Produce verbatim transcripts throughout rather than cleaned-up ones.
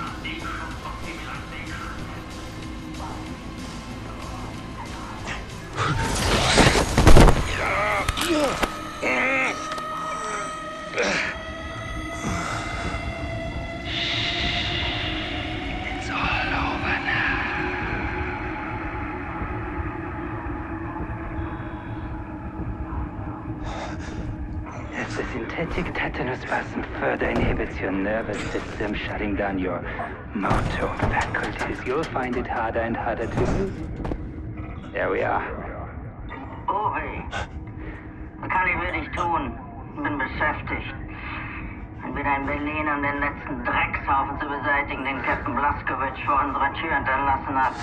Synthetic tetanus spasm further inhibits your nervous system, shutting down your motor faculties. You'll find it harder and harder to lose. There we are. Uri, was kann ich wirklich tun? Bin beschäftigt. Entweder in Berlin, um den letzten Dreckshaufen zu beseitigen, den Captain Blazkowicz vor unserer Tür hinterlassen hat.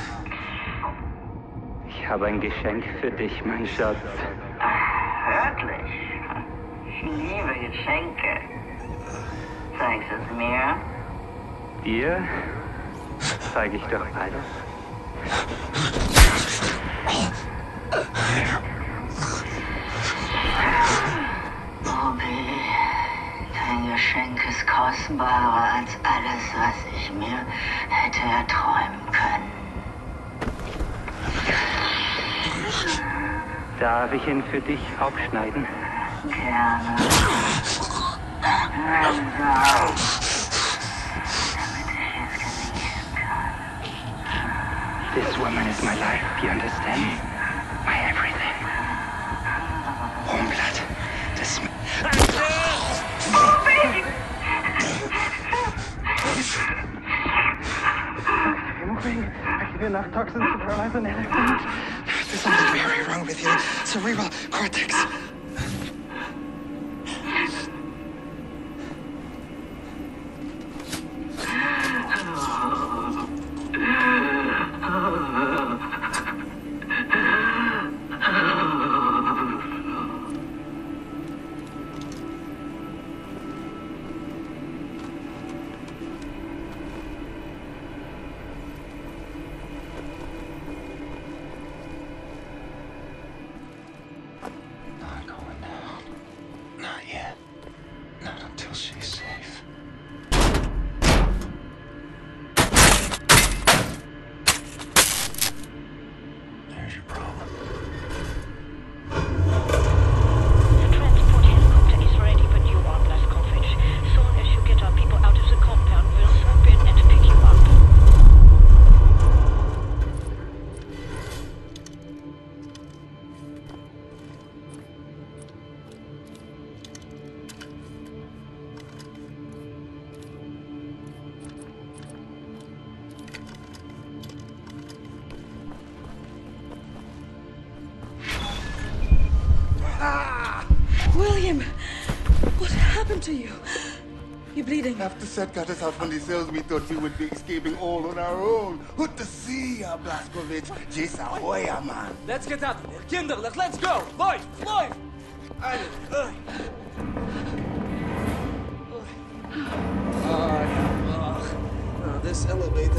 Ich habe ein Geschenk für dich, mein Schatz. Wirklich? Ich liebe Geschenke. Zeigst du es mir? Dir zeige ich doch alles. Bobby, dein Geschenk ist kostbarer als alles, was ich mir hätte erträumen können. Darf ich ihn für dich aufschneiden? Gerne. Langsam. Damit ich es genießen kann. This woman is my life, you understand? My everything. Hornblood. Das... Bobby! Moving. I give enough toxins to paralyze an elephant. There's something very wrong with your cerebral cortex. William, what happened to you? You're bleeding. After Seth got us out from the cells, we thought we would be escaping all on our own. Good to see ya, Blazkowicz. Jason Hoya, man. Let's get out of here. Kinderlich, let's go! Lloyd! Lloyd! I... Uh. Uh, uh, this elevator...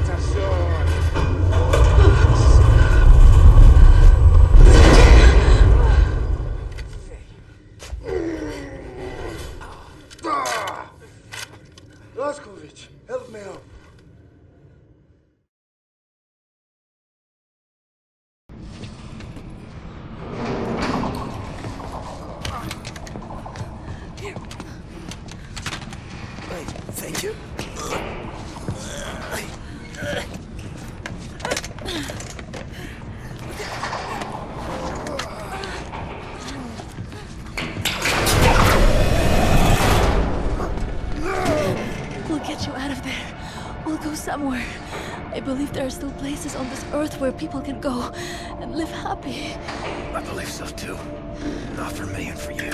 Blazkowicz, help me out. Here. Wait, thank you. Get you out of there. We'll go somewhere. I believe there are still places on this earth where people can go and live happy. I believe so too. Not for me and for you.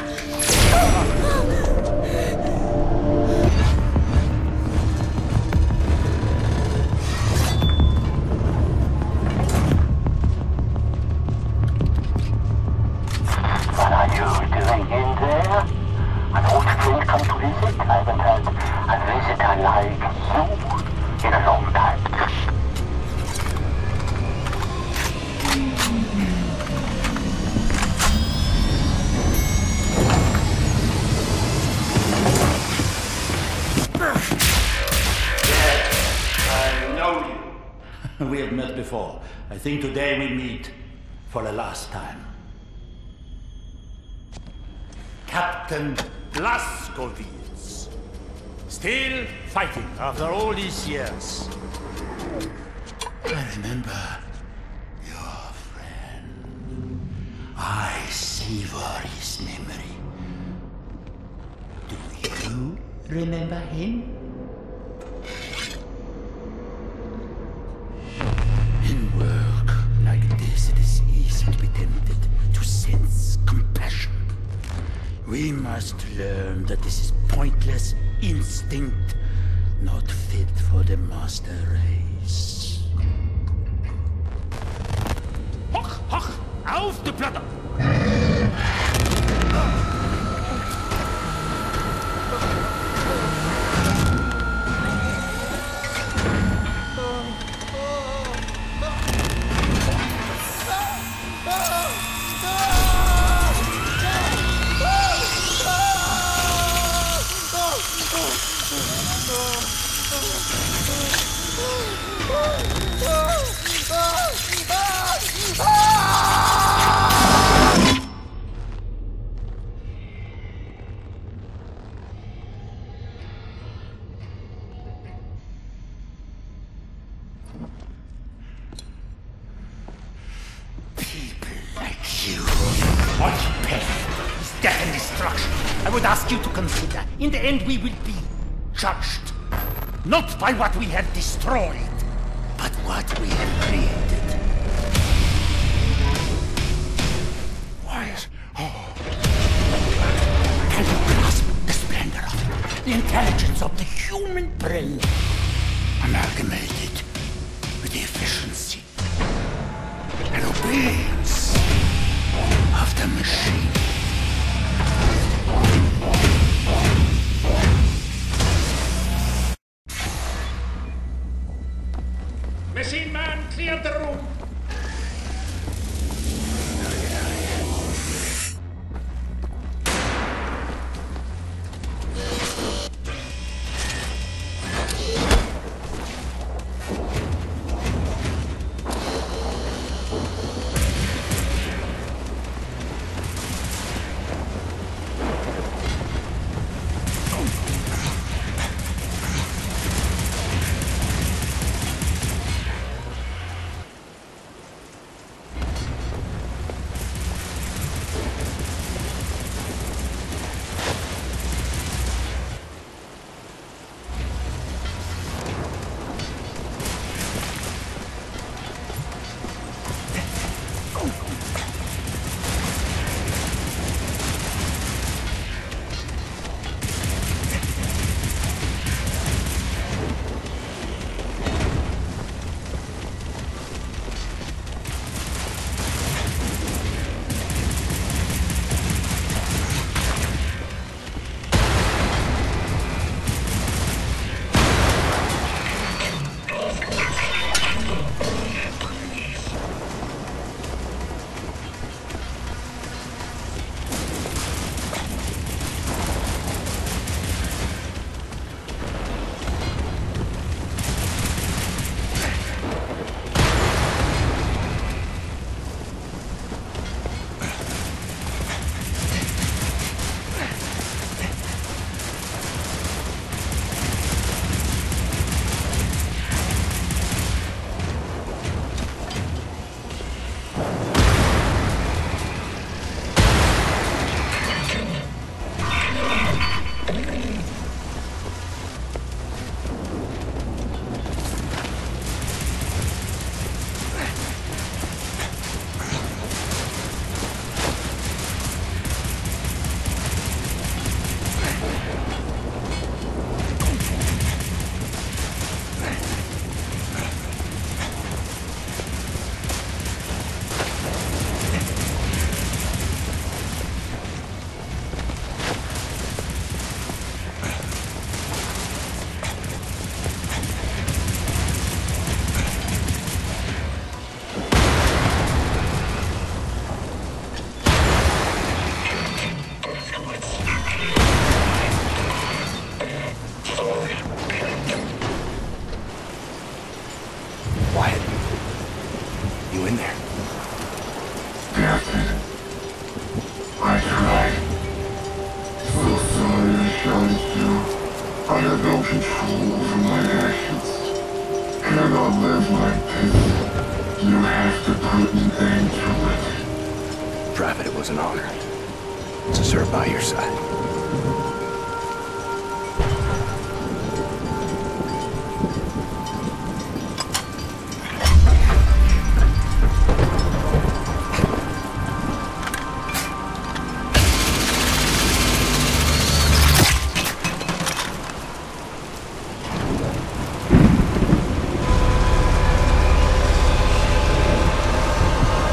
What are you doing in there? An old friend come to visit? I haven't had a visitor like you in a long time. We have met before. I think today we meet for the last time. Captain Blazkowicz. Still fighting after all these years. I remember your friend. I savor his memory. Do you remember him? In work like this, it is easy to be tempted to sense compassion. We must learn that this is pointless instinct, not fit for the master race. Hoch, hoch, auf die Platte! In the end, we will be judged, not by what we have destroyed, but what we have created. Wise. Oh. Can you grasp the splendor of it? The intelligence of the human brain, amalgamated with the efficiency and obedience of the machine. Machine man, clear the room! cannot live like this. You have to put an end to it. Prophet, it was an honor to serve by your side.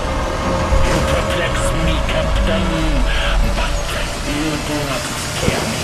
You perplex me, Captain, but you do not scare me.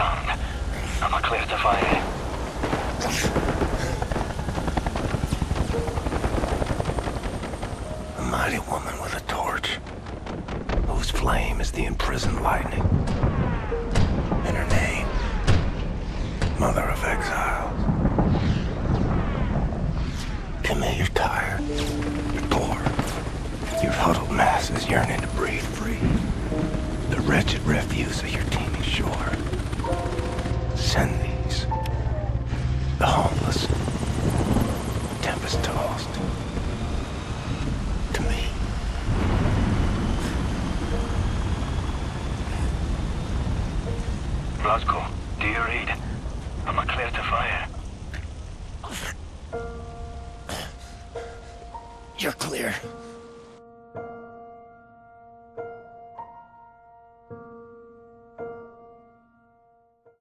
damned. Am I clear to fire? A mighty woman with a torch, whose flame is the imprisoned lightning. And her name, Mother of Exiles. Camille, you're tired. You're bored. Your huddled masses yearning to breathe free. The wretched refuse of your teeming shore. Send these. The homeless. Tempest-tossed. To me. Blasco, do you read? Am I clear to fire? You're clear.